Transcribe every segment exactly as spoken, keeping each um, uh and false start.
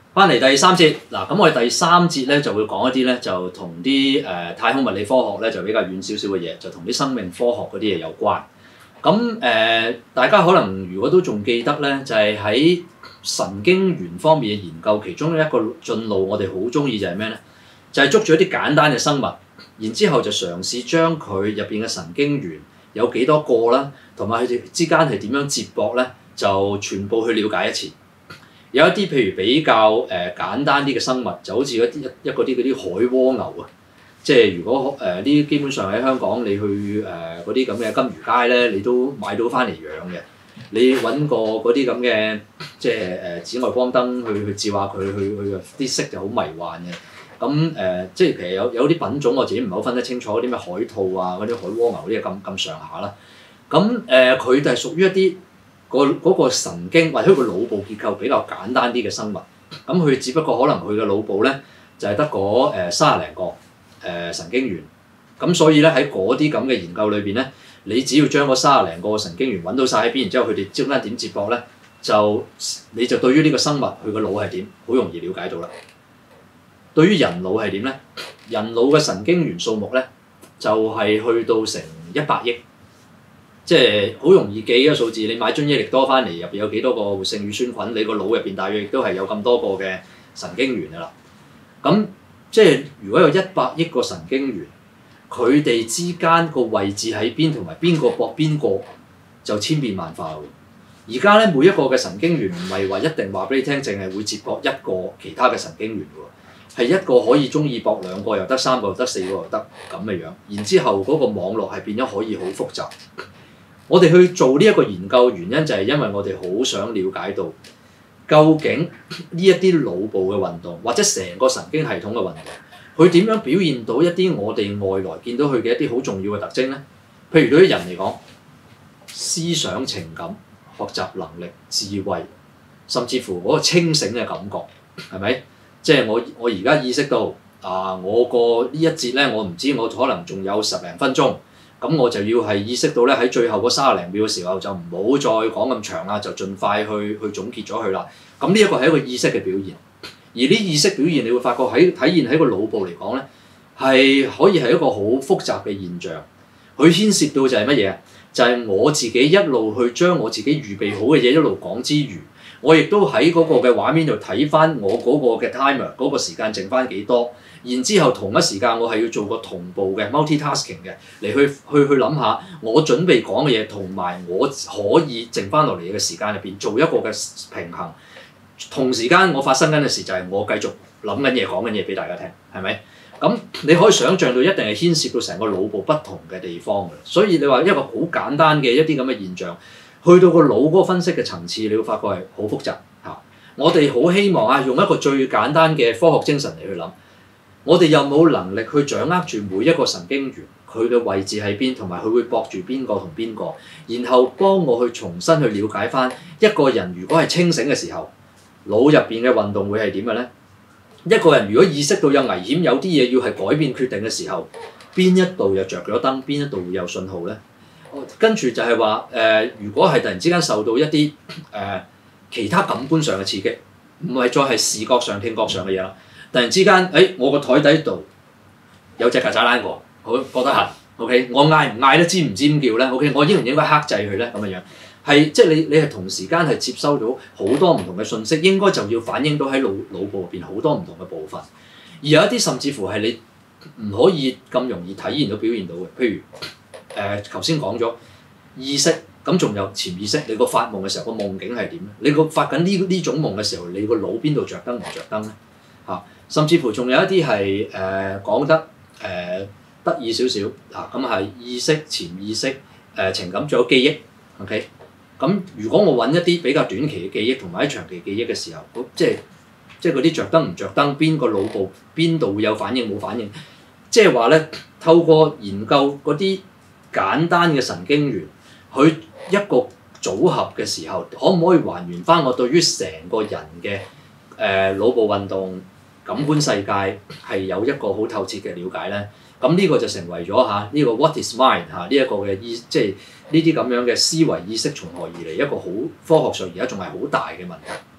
翻嚟第三節嗱，咁我哋第三節咧就會講一啲咧就同啲誒太空物理科學咧就比較遠少少嘅嘢，就同啲生命科學嗰啲嘢有關。咁誒、呃，大家可能如果都仲記得咧，就係、是、喺神經元方面嘅研究，其中一個進路我哋好中意就係咩咧？就係、是、捉住一啲簡單嘅生物，然之後就嘗試將佢入邊嘅神經元有幾多個啦，同埋佢哋之間係點樣接駁咧，就全部去了解一次。有一啲譬如比較誒、呃、簡單啲嘅生物，就好似一啲一一個啲嗰啲海蝸牛啊，即係如果誒呢啲基本上喺香港你去誒嗰啲咁嘅金魚街咧，你都買到翻嚟養嘅。你揾個嗰啲咁嘅即係誒、呃、紫外光燈去去照下佢，去去啲色就好迷幻嘅。咁誒、呃、即係其實有有啲品種我自己唔係好分得清楚，啲咩海兔啊，嗰啲海蝸牛呢啲咁咁上下啦。咁誒佢哋係屬於一啲個嗰個神經或者佢個腦部結構比較簡單啲嘅生物，咁佢只不過可能佢嘅腦部咧就係得嗰誒三十零個誒、呃、神經元，咁所以咧喺嗰啲咁嘅研究裏邊咧，你只要將嗰三十零個神經元揾到晒喺邊，然之後佢哋之間點接駁咧，就你就對於呢個生物佢個腦係點，好容易了解到啦。對於人腦係點咧？人腦嘅神經元數目咧就係、是、去到成一百億。即係好容易記嘅數字，你買樽益力多翻嚟，入邊有幾多個活性乳酸菌，你個腦入邊大約亦都係有咁多個嘅神經元㗎啦。咁即係如果有一百億個神經元，佢哋之間個位置喺邊，同埋邊個駁邊個，就千變萬化喎。而家咧每一個嘅神經元唔係話一定話俾你聽，淨係會接駁一個其他嘅神經元喎，係一個可以中意駁兩個又得，三個又得，四個又得咁嘅樣。然之後嗰個網絡係變咗可以好複雜。我哋去做呢一個研究原因就係因為我哋好想了解到究竟呢一啲腦部嘅運動或者成個神經系統嘅運動，佢點樣表現到一啲我哋外來見到佢嘅一啲好重要嘅特徵咧？譬如對於人嚟講，思想、情感、學習能力、智慧，甚至乎嗰個清醒嘅感覺，係咪？即係我我而家意識到啊，我個呢一節咧，我唔知我可能仲有十零分鐘。咁我就要係意識到咧，喺最後嗰三十零秒嘅時候就唔好再講咁長啦，就盡快去去總結咗佢啦。咁呢一個係一個意識嘅表現，而呢意識表現你會發覺喺體現喺個腦部嚟講咧，係可以係一個好複雜嘅現象。佢牽涉到就係乜嘢？就係、是、我自己一路去將我自己預備好嘅嘢一路講之餘，我亦都喺嗰個嘅畫面度睇翻我嗰個嘅 timer 嗰個時間剩翻幾多。然之後同一時間我係要做個同步嘅 multi-tasking 嘅嚟去去去諗下我準備講嘅嘢同埋我可以剩翻落嚟嘅時間入邊做一個嘅平衡。同時間我發生緊嘅事就係我繼續諗緊嘢講緊嘢俾大家聽，係咪？咁你可以想像到一定係牽涉到成個腦部不同嘅地方㗎。所以你話一個好簡單嘅一啲咁嘅現象，去到個腦嗰個分析嘅層次，你會發覺係好複雜嚇。我哋好希望啊，用一個最簡單嘅科學精神嚟去諗。我哋有冇能力去掌握住每一個神經元佢嘅位置喺邊，同埋佢會駁住邊個同邊個，然後幫我去重新去了解翻一個人如果係清醒嘅時候，腦入邊嘅運動會係點嘅咧？一個人如果意識到有危險，有啲嘢要係改變決定嘅時候，邊一度又着咗燈，邊一度會有信號咧？跟住就係話誒，如果係突然之間受到一啲誒、呃、其他感官上嘅刺激，唔係再係視覺上、聽覺上嘅嘢啦。突然之間，誒、哎，我個台底度有隻曱甴躝過，好覺得痕。OK，我嗌唔嗌得尖唔尖叫咧 ？OK，我應唔應該克制佢咧？咁嘅樣係即係你你係同時間係接收到好多唔同嘅信息，應該就要反映到喺腦腦部入邊好多唔同嘅部分。而有一啲甚至乎係你唔可以咁容易體現到表現到嘅，譬如誒頭先講咗意識，咁仲有潛意識。你個發夢嘅時候個夢境係點咧？你個發緊呢呢種夢嘅時候，你個腦邊度着燈唔着燈咧？嚇！甚至乎仲有一啲係誒講得誒、呃、得意少少嚇，咁、啊、係意識、潛意識、誒、呃、情感，仲有記憶。OK，咁如果我揾一啲比較短期嘅記憶同埋喺長期記憶嘅時候，即係即係嗰啲着燈唔着燈，邊個腦部邊度會有反應冇反應？即係話咧，透過研究嗰啲簡單嘅神經元，佢一個組合嘅時候，可唔可以還原翻我對於成個人嘅誒、呃、腦部運動？感官世界係有一個好透徹嘅了解咧，咁呢個就成為咗嚇呢個 What is mind 嚇呢一個嘅意，即係呢啲咁樣嘅思維意識從何而嚟一個好科學上而家仲係好大嘅問題。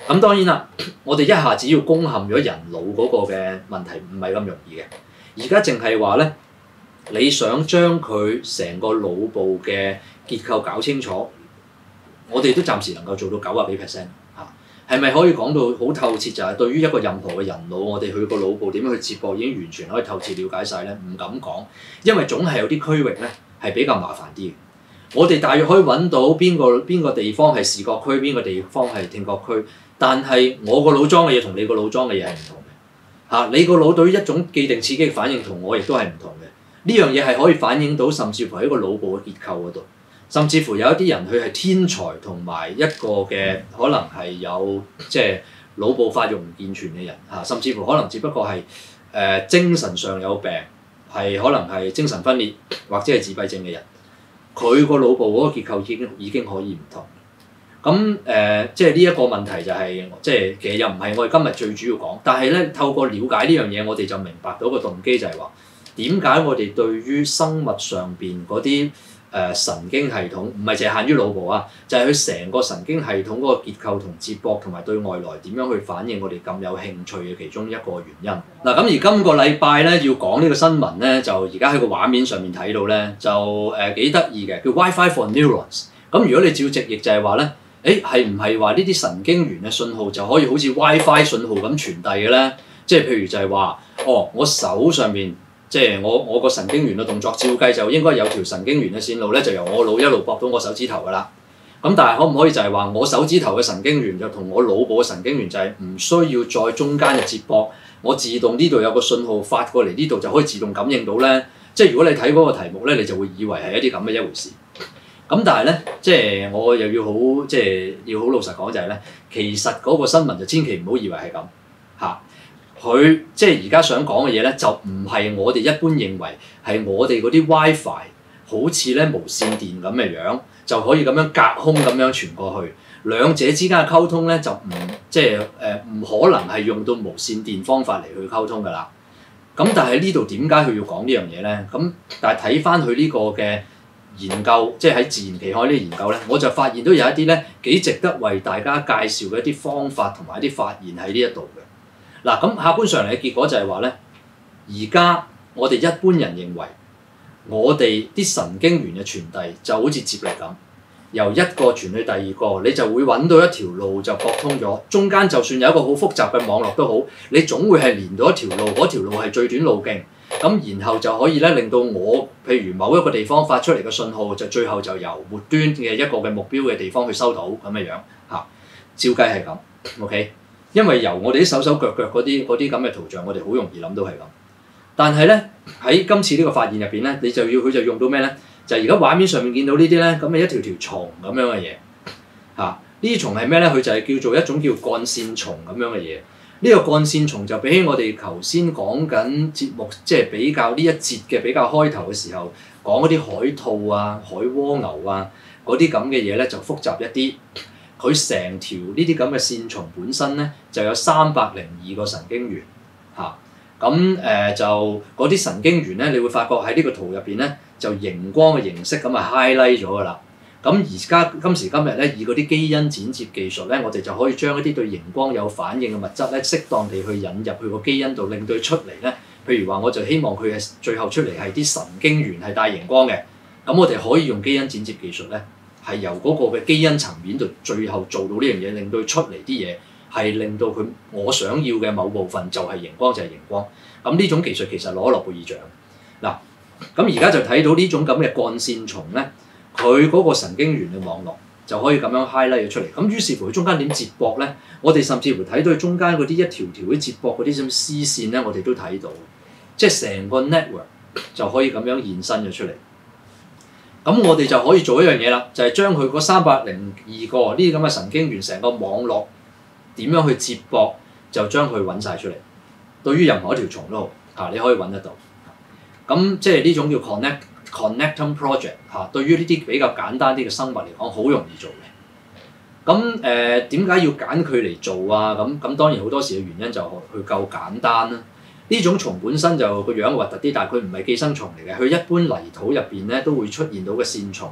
咁當然啦，我哋一下子要攻陷咗人腦嗰個嘅問題唔係咁容易嘅。而家淨係話咧，你想將佢成個腦部嘅結構搞清楚，我哋都暫時能夠做到九啊幾 percent 嚇。係咪可以講到好透徹？就係對於一個任何嘅人腦，我哋佢個腦部點樣去接駁，已經完全可以透徹了解晒咧？唔敢講，因為總係有啲區域咧係比較麻煩啲嘅。我哋大約可以揾到邊個邊個地方係視覺區，邊個地方係聽覺區，但係我個腦裝嘅嘢同你個腦裝嘅嘢係唔同嘅嚇。你個腦對於一種既定刺激嘅反應同我亦都係唔同嘅。呢樣嘢係可以反映到，甚至乎喺個腦部嘅結構嗰度，甚至乎有一啲人佢係天才同埋一個嘅可能係有即係腦部發育唔健全嘅人嚇，甚至乎可能只不過係誒、呃、精神上有病，係可能係精神分裂或者係自閉症嘅人。佢個腦部嗰個結構已經已經可以唔同，咁誒、呃、即係呢一個問題就係、是、即係其實又唔係我哋今日最主要講，但係咧透過了解呢樣嘢，我哋就明白到個動機就係話點解我哋對於生物上邊嗰啲誒神經系統唔係淨係限於腦部啊，就係佢成個神經系統嗰個結構同接駁同埋對外來點樣去反應，我哋咁有興趣嘅其中一個原因。嗱咁而今個禮拜咧要講呢個新聞咧，就而家喺個畫面上面睇到咧，就誒幾得意嘅，叫 WiFi for Neurons。咁如果你照直譯就係話咧，誒係唔係話呢啲神經元嘅信號就可以好似 WiFi 信號咁傳遞嘅咧？即係譬如就係話，哦我手上面。即係我我個神經元嘅動作，照計就應該有條神經元嘅線路咧，就由我腦一路駁到我手指頭㗎啦。咁但係可唔可以就係話我手指頭嘅神經元就同我腦部嘅神經元就係唔需要再中間嘅接駁，我自動呢度有個信號發過嚟呢度就可以自動感應到咧？即係如果你睇嗰個題目咧，你就會以為係一啲咁嘅一回事。咁但係咧，即係我又要好即係要好老實講就係咧，其實嗰個新聞就千祈唔好以為係咁嚇。佢即係而家想講嘅嘢咧，就唔係我哋一般認為係我哋嗰啲 WiFi 好似咧無線電咁嘅樣，就可以咁樣隔空咁樣傳過去。兩者之間嘅溝通咧，就唔即係誒唔可能係用到無線電方法嚟去溝通㗎啦。咁但係呢度點解佢要講呢樣嘢咧？咁但係睇翻佢呢個嘅研究，即係喺自然期刊呢啲研究咧，我就發現都有一啲咧幾值得為大家介紹嘅一啲方法同埋一啲發現喺呢一度嘅。嗱咁客觀上嚟嘅結果就係話咧，而家我哋一般人認為，我哋啲神經元嘅傳遞就好似接力咁，由一個傳去第二個，你就會揾到一條路就駁通咗。中間就算有一個好複雜嘅網絡都好，你總會係連到一條路，嗰條路係最短路徑。咁然後就可以咧令到我，譬如某一個地方發出嚟嘅信號，就最後就由末端嘅一個嘅目標嘅地方去收到咁嘅樣嚇。照計係咁 ，OK。因為由我哋啲手手腳腳嗰啲嗰啲咁嘅圖像，我哋好容易諗到係咁。但係咧喺今次呢個發現入邊咧，你就要佢就用到咩咧？就係而家畫面上面見到呢啲咧，咁嘅一條條蟲咁樣嘅嘢嚇。呢啲蟲係咩咧？佢就係叫做一種叫幹線蟲咁樣嘅嘢。呢、這個幹線蟲就比起我哋頭先講緊節目，即係比較呢一節嘅比較開頭嘅時候講嗰啲海兔啊、海蝸牛啊嗰啲咁嘅嘢咧，就複雜一啲。佢成條呢啲咁嘅線蟲本身咧，就有三百零二個神經元嚇。咁、啊、誒就嗰啲神經元咧，你會發覺喺呢個圖入邊咧，就熒光嘅形式咁啊 highlight 咗㗎啦。咁而家今時今日咧，以嗰啲基因剪接技術咧，我哋就可以將一啲對熒光有反應嘅物質咧，適當地去引入去個基因度，令到佢出嚟咧。譬如話，我就希望佢嘅最後出嚟係啲神經元係帶熒光嘅。咁我哋可以用基因剪接技術咧。係由嗰個嘅基因層面度，最後做到呢樣嘢，令到佢出嚟啲嘢係令到佢我想要嘅某部分就係熒光，就係熒光。咁呢種技術其實攞諾貝爾獎嗱。咁而家就睇到呢種咁嘅幹線蟲咧，佢嗰個神經元嘅網絡就可以咁樣 highlight 咗出嚟。咁於是乎佢中間點接駁咧？我哋甚至乎睇到佢中間嗰啲一條條啲接駁嗰啲咁絲線咧，我哋都睇到，即係成個 network 就可以咁樣現身咗出嚟。咁我哋就可以做一樣嘢啦，就係將佢嗰三百零二個呢啲咁嘅神經元成個網絡點樣去接駁，就將佢揾晒出嚟。對於任何一條蟲都好，嚇你可以揾得到。咁即係呢種叫 connect connectome project 嚇。對於呢啲比較簡單啲嘅生物嚟講，好容易做嘅。咁誒點解要揀佢嚟做啊？咁咁當然好多時嘅原因就佢夠簡單啦。呢種蟲本身就個樣核突啲，但係佢唔係寄生蟲嚟嘅。佢一般泥土入邊咧都會出現到嘅線蟲，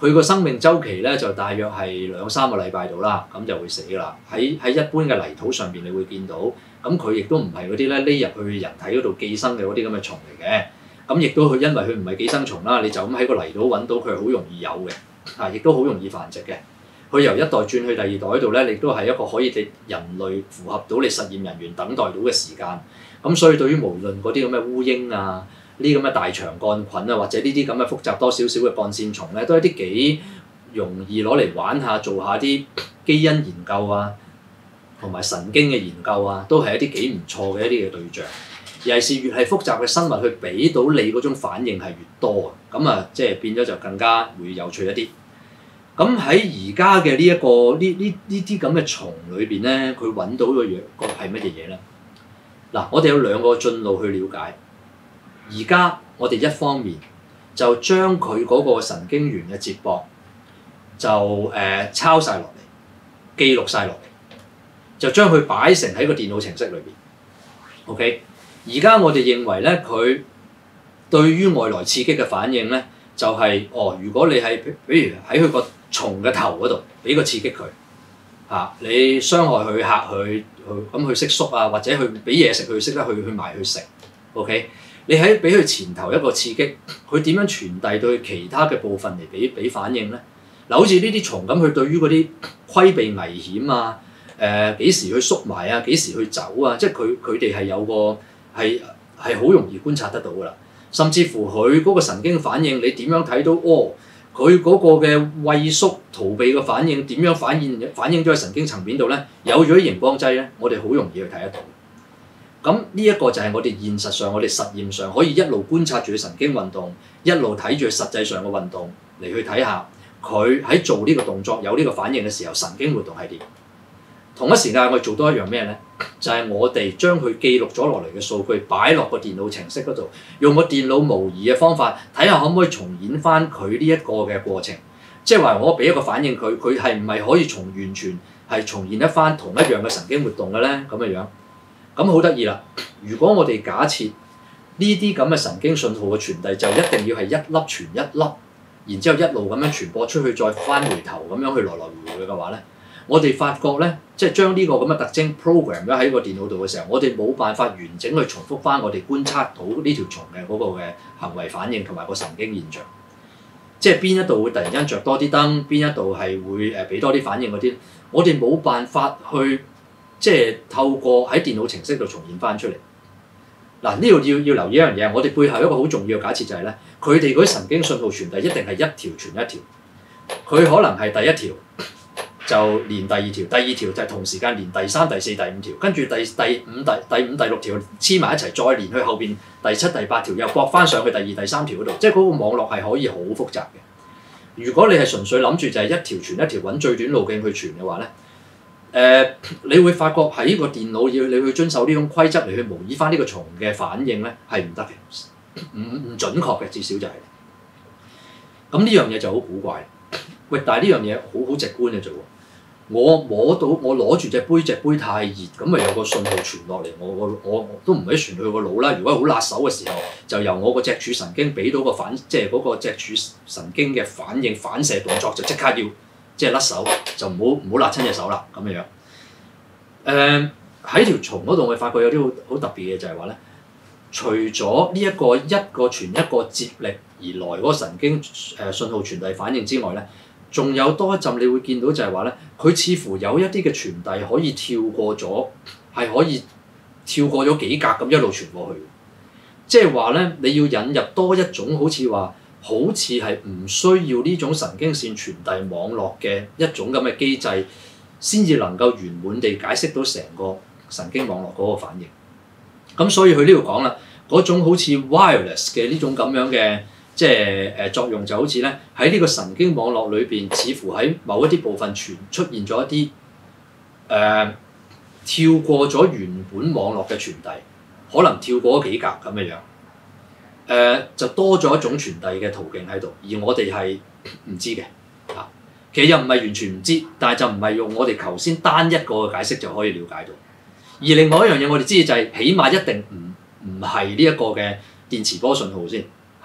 佢個生命周期咧就大約係兩三個禮拜度啦，咁就會死㗎啦。喺喺一般嘅泥土上邊，你會見到，咁佢亦都唔係嗰啲咧匿入去人體嗰度寄生嘅嗰啲咁嘅蟲嚟嘅。咁亦都佢因為佢唔係寄生蟲啦，你就咁喺個泥土揾到佢係好容易有嘅，啊，亦都好容易繁殖嘅。佢由一代轉去第二代度咧，亦都係一個可以你人類符合到你實驗人員等待到嘅時間。咁所以對於無論嗰啲咁嘅烏蠅啊，呢啲咁嘅大腸桿菌啊，或者呢啲咁嘅複雜多少少嘅桿線蟲咧，都係啲幾容易攞嚟玩下，做下啲基因研究啊，同埋神經嘅研究啊，都係一啲幾唔錯嘅一啲嘅對象。尤其是越係複雜嘅生物，去俾到你嗰種反應係越多啊，咁啊，即係變咗就更加會有趣一啲。咁喺而家嘅呢一個呢呢呢啲咁嘅蟲裏邊咧，佢揾到嘅嘢個係乜嘢嘢咧？嗱，我哋有兩個進路去了解。而家我哋一方面就將佢嗰個神經元嘅接駁就誒、呃、抄晒落嚟，記錄晒落嚟，就將佢擺成喺個電腦程式裏邊。OK， 而家我哋認為咧，佢對於外來刺激嘅反應咧，就係、是、哦，如果你係比如喺佢個蟲嘅頭嗰度俾個刺激佢嚇、啊，你傷害佢嚇佢，去咁佢識縮啊，或者去俾嘢食佢識得去去埋去食。OK。你喺俾佢前頭一個刺激，佢點樣傳遞到其他嘅部分嚟俾俾反應咧？嗱，好似呢啲蟲咁，佢對於嗰啲規避危險啊，誒、呃、幾時去縮埋啊，幾時去走啊，即係佢佢哋係有個係係好容易觀察得到㗎啦。甚至乎佢嗰個神經反應，你點樣睇到？哦，佢嗰個嘅畏縮逃避嘅反應點樣反應反映咗喺神經層面度咧？有咗啲熒光劑咧，我哋好容易去睇得到。咁呢一個就係我哋現實上，我哋實驗上可以一路觀察住佢神經運動，一路睇住佢實際上嘅運動嚟去睇下佢喺做呢個動作有呢個反應嘅時候，神經活動係點。同一時間我哋做多一樣咩咧？就係、是、我哋將佢記錄咗落嚟嘅數據擺落個電腦程式嗰度，用個電腦模擬嘅方法睇下可唔可以重演翻佢呢一個嘅過程。即係話我俾一個反應佢，佢係唔係可以從完全係重現一翻同一樣嘅神經活動嘅咧？咁嘅樣。咁好得意啦！如果我哋假設呢啲咁嘅神經信號嘅傳遞就一定要係一粒傳一粒，然之後一路咁樣傳播出去，再翻回頭咁樣去來來回回嘅話咧，我哋發覺咧，即係將呢個咁嘅特徵 program 咗喺個電腦度嘅時候，我哋冇辦法完整去重複翻我哋觀察到呢條蟲嘅嗰個嘅行為反應同埋個神經現象。即係邊一度會突然間着多啲燈，邊一度係會誒俾多啲反應嗰啲，我哋冇辦法去。即係透過喺電腦程式度重現翻出嚟。嗱，呢度要要留意一樣嘢，我哋背後一個好重要嘅假設就係咧，佢哋嗰啲神經信號傳遞一定係一條傳一條。佢可能係第一條就連第二條，第二條就係同時間連第三、第四、第五條，跟住第第五、第第五、第六條黐埋一齊，再連去後邊第七、第八條又駁翻上去第二、第三條嗰度，即係嗰個網絡係可以好複雜嘅。如果你係純粹諗住就係一條傳一條揾最短路徑去傳嘅話咧，誒、呃，你會發覺喺呢個電腦要你去遵守呢種規則嚟去模擬翻呢個蟲嘅反應咧，係唔得嘅，唔唔準確嘅，至少就係、是。咁呢樣嘢就好古怪。喂，但係呢樣嘢好好直觀嘅啫喎。我摸到我攞住隻杯，隻杯太熱，咁咪有個信號傳落嚟，我我我，我都唔使傳去個腦啦。如果好辣手嘅時候，就由我個脊柱神經俾到個反，即係嗰個脊柱神經嘅反應反射動作，就即刻要。即係甩手，就唔好唔好辣親隻手啦咁樣樣。誒喺條蟲嗰度，我發覺有啲好好特別嘅就係話咧，除咗呢一個一個傳一個接力而來嗰個神經誒、呃、信號傳遞反應之外咧，仲有多一陣你會見到就係話咧，佢似乎有一啲嘅傳遞可以跳過咗，係可以跳過咗幾格咁一路傳過去。即係話咧，你要引入多一種好似話。好似係唔需要呢種神經線傳遞網絡嘅一種咁嘅機制，先至能夠圓滿地解釋到成個神經網絡嗰個反應。咁所以佢呢度講啦，嗰種好似 wireless 嘅呢種咁樣嘅即係誒作用，就好似咧喺呢個神經網絡裏邊，似乎喺某一啲部分傳出現咗一啲誒、呃、跳過咗原本網絡嘅傳遞，可能跳過咗幾格咁嘅樣。誒、呃、就多咗一種傳遞嘅途徑喺度，而我哋係唔知嘅嚇、啊。其實又唔係完全唔知，但係就唔係用我哋頭先單一個嘅解釋就可以了解到。而另外一樣嘢我哋知就係、是，起碼一定唔唔係呢一個嘅電磁波信號先嚇、啊，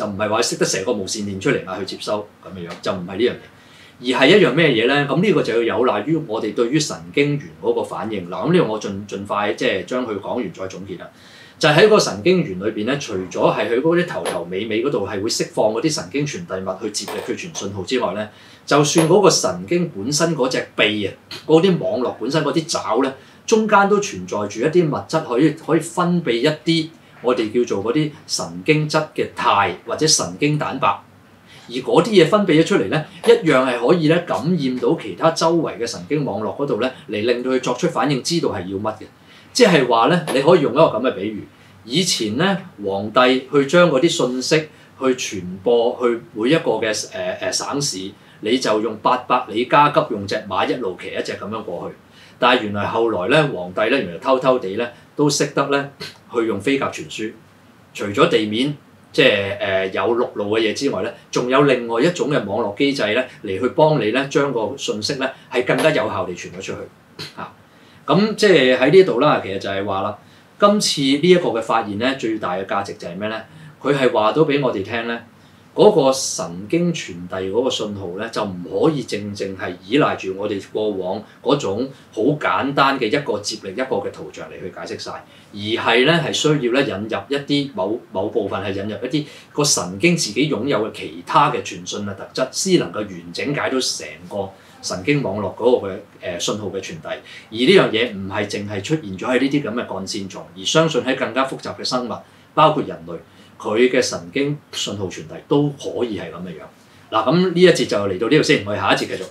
就唔係話識得成個無線連出嚟嗌去接收咁嘅樣，就唔係呢樣嘢。而係一樣咩嘢咧？咁呢個就要有賴於我哋對於神經元嗰個反應嗱。咁呢個我盡盡快即係將佢講完再總結啦。就喺、是、個神經元裏邊咧，除咗係佢嗰啲頭頭尾尾嗰度係會釋放嗰啲神經傳遞物去接力去傳信號之外咧，就算嗰個神經本身嗰隻臂啊，嗰啲網絡本身嗰啲爪咧，中間都存在住一啲物質可以可以分泌一啲我哋叫做嗰啲神經質嘅肽或者神經蛋白。而嗰啲嘢分泌咗出嚟咧，一樣係可以咧感染到其他周圍嘅神經網絡嗰度咧，嚟令到佢作出反應，知道係要乜嘅。即係話咧，你可以用一個咁嘅比喻。以前咧，皇帝去將嗰啲信息去傳播去每一個嘅誒誒省市，你就用八百里加急用隻馬一路騎一隻咁樣過去。但係原來後來咧，皇帝咧原來偷偷地咧都識得咧去用飛鴿傳書，除咗地面。即係誒、呃、有陸路嘅嘢之外咧，仲有另外一種嘅網絡機制咧，嚟去幫你咧將個信息咧係更加有效地傳咗出去嚇。咁、啊、即係喺呢度啦，其實就係話啦，今次呢一個嘅發現咧，最大嘅價值就係咩咧？佢係話到俾我哋聽咧，嗰、那個神經傳遞嗰個信號咧，就唔可以正正係依賴住我哋過往嗰種好簡單嘅一個接力一個嘅圖像嚟去解釋晒，而係咧係需要咧引入一啲某某部分係引入一啲個神經自己擁有嘅其他嘅傳訊嘅特質，先能夠完整解到成個神經網絡嗰個嘅誒信號嘅傳遞。而呢樣嘢唔係淨係出現咗喺呢啲咁嘅幹線蟲，而相信喺更加複雜嘅生物，包括人類。佢嘅神經信號傳遞都可以係咁嘅樣。嗱，咁呢一節就嚟到呢度先，我哋下一節繼續。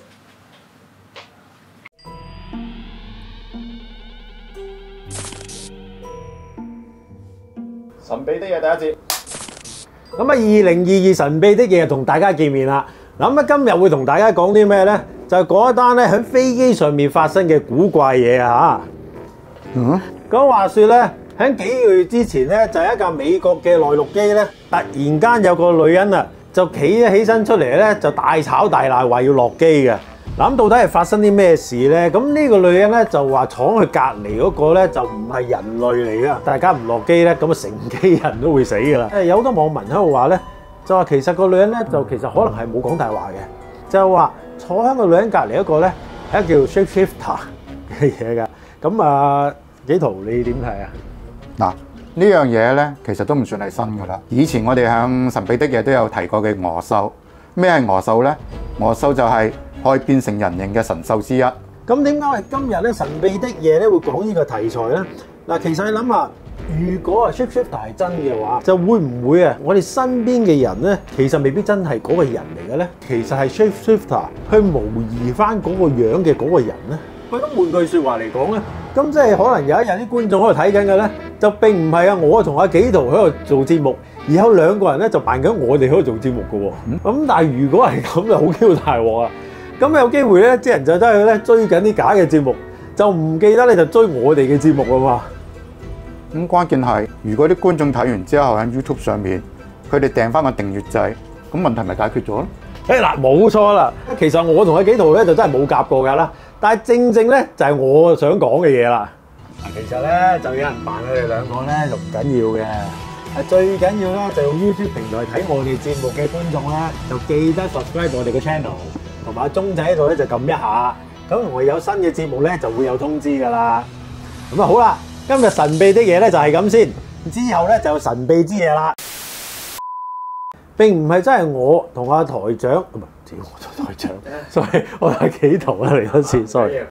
神秘的嘢第一節。 咁啊，二零二二神秘的嘢同大家見面啦。嗱，咁啊，今日會同大家講啲咩咧？就係講一單咧喺飛機上面發生嘅古怪嘢啊嚇。嗯。咁話説咧。喺幾個月之前咧，就係一架美國嘅內陸機咧，突然間有個女人啊，就企咗起身出嚟咧，就大吵大鬧話要落機嘅。嗱，咁到底係發生啲咩事咧？咁呢個女人咧就話闖去隔離嗰個咧就唔係人類嚟噶，大家唔落機咧，咁啊成機人都會死噶啦。誒，有好多網民喺度話咧，就話其實個女人咧就其實可能係冇講大話嘅，就係話坐喺個女人隔離一個咧係一個叫 shapeshifter 嘅嘢㗎。咁啊，紀陶你點睇啊？ 嗱，呢樣嘢咧，其實都唔算係新噶啦。以前我哋響神秘的嘢都有提過嘅鵝獸。咩係鵝獸咧？鵝獸就係可以變成人形嘅神獸之一。 咁點解我哋今日咧神秘的嘢咧會講呢個題材咧？嗱，其實你諗下，如果啊 shapeshifter 係真嘅話，就會唔會啊我哋身邊嘅人咧，其實未必真係嗰個人嚟嘅咧？其實係 shapeshifter 去模擬翻嗰個樣嘅嗰個人咧？咁換句説話嚟講咧，咁即係可能有一日啲觀眾喺度睇緊嘅咧，就並唔係啊我同阿紀陶喺度做節目，而有兩個人咧就扮緊我哋喺度做節目嘅喎。咁、嗯、但係如果係咁就好 Q 大鑊啊！咁有機會咧，啲人就真係咧追緊啲假嘅節目，就唔記得咧就追我哋嘅節目啊嘛。 咁、嗯、關鍵係，如果啲觀眾睇完之後喺 YouTube 上面，佢哋訂翻個訂閱掣，咁問題咪解決咗咯？ 誒嗱，冇錯啦。其實我同阿紀陶咧就真係冇夾過㗎啦。但係正正咧就係我想講嘅嘢啦。嗱，其實咧就有人扮佢哋兩個咧就唔緊要嘅。啊，最緊要咧就用 YouTube 平台睇我哋節目嘅觀眾咧，就記得 subscribe 我哋嘅 channel，同埋鐘仔喺度咧就撳一下。咁我有新嘅節目咧就會有通知㗎啦。咁啊好啦，今日神秘的嘢咧就係咁先，之後咧就有神秘之嘢啦。並唔係真係我同阿台長，唔係，我台長，sorry，我係紀陶啦嚟嗰次 ，sorry。